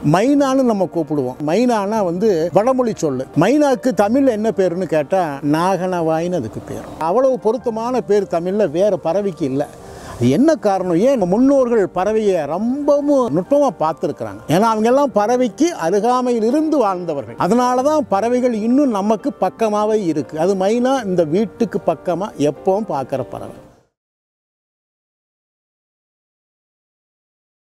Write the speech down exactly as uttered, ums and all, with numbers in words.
மைனான்னு நம்ம கூப்பிடுவோம். மைனானா வந்து வடமொழி சொல்லு. மைனாக்கு தமிழ்ல என்ன பேருன்னு கேட்டா நாகனவாயின்னு அதுக்கு பேர். அவ்வளவு பொருத்தமான பேர் தமிழ்ல வேற பறவைக்கு இல்லை. என்ன காரணம்? ஏன் முன்னோர்கள் பறவையை ரொம்பவும் நுட்பமாக பார்த்துருக்குறாங்க. ஏன்னா அவங்க எல்லாம் பறவைக்கு அருகாமையில் இருந்து வாழ்ந்தவர்கள். அதனால தான் பறவைகள் இன்னும் நமக்கு பக்கமாகவே இருக்குது. அது மைனா இந்த வீட்டுக்கு பக்கமாக எப்பவும் பார்க்குற பறவை.